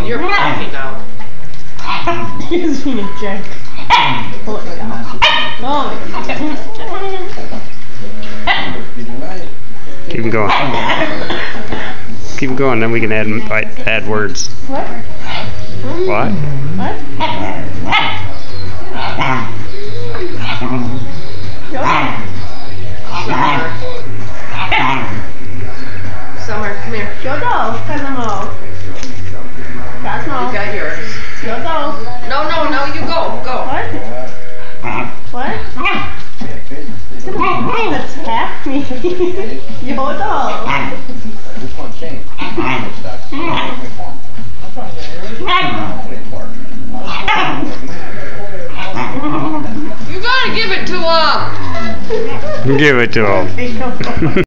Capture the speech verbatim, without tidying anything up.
you're coughing now. He's being a jerk. Oh my god. Oh my god. Keep him going. Keep him going, then we can add add words. What? What? What? Summer, come here. Yodel, Kazamo. Kazamo. You got yours. Yodel. No, no, no, you go, go. What? What? Attack me. Yodel. This one changed. You gotta give it to him. Give it to him.